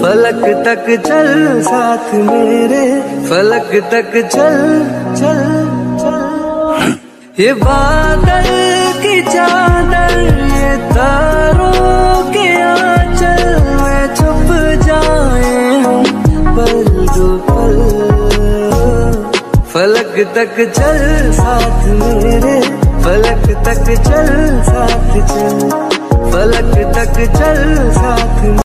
फलक तक चल साथ मेरे, फलक तक चल चल चल। ये बादल की चादर, ये तारों के आंचल में छुप जाए हम पल दो पल। फलक तक चल साथ मेरे, फलक तक चल साथ चल, फलक तक चल साथ।